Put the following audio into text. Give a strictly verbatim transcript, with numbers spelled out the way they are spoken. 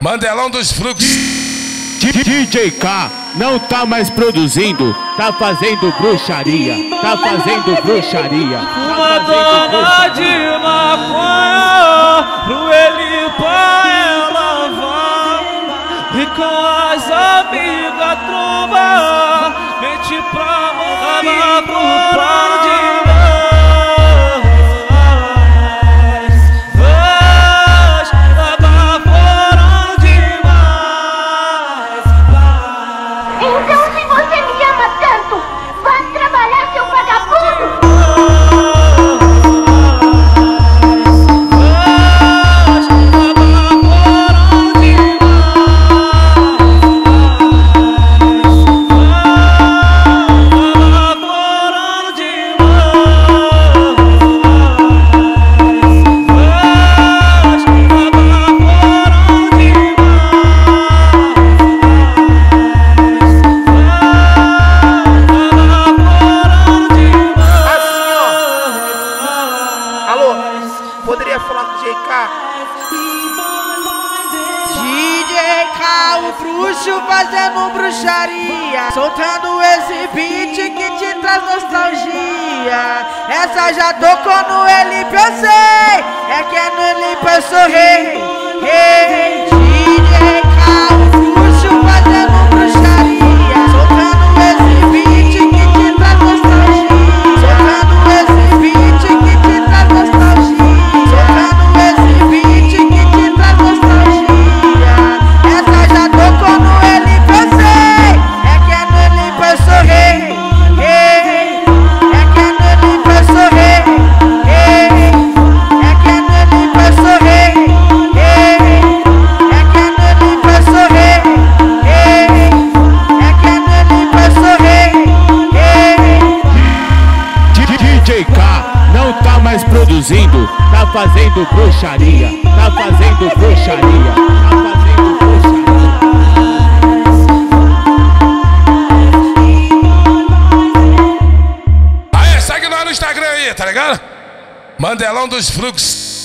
Mandelão dos Fluxos. D J K não tá mais produzindo, tá fazendo bruxaria, tá fazendo bruxaria. Uma dona de maconha, pro ele pra ela vai, e com as amigas tromba, mente pra mãe pro plano de Poderia falar com o D J K? D J K, o bruxo fazendo bruxaria, soltando esse beat que te traz nostalgia. Essa já tocou no Elipe, eu sei, é que é no Elipe eu sou rei, rei. D J K, o bruxo fazendo bruxaria, soltando esse beat que te traz nostalgia, soltando esse beat que te traz nostalgia. Não tá mais produzindo, tá fazendo bruxaria, tá fazendo bruxaria, tá fazendo bruxaria. Aí, segue nós no Instagram aí, tá ligado? Mandelão dos Fluxos.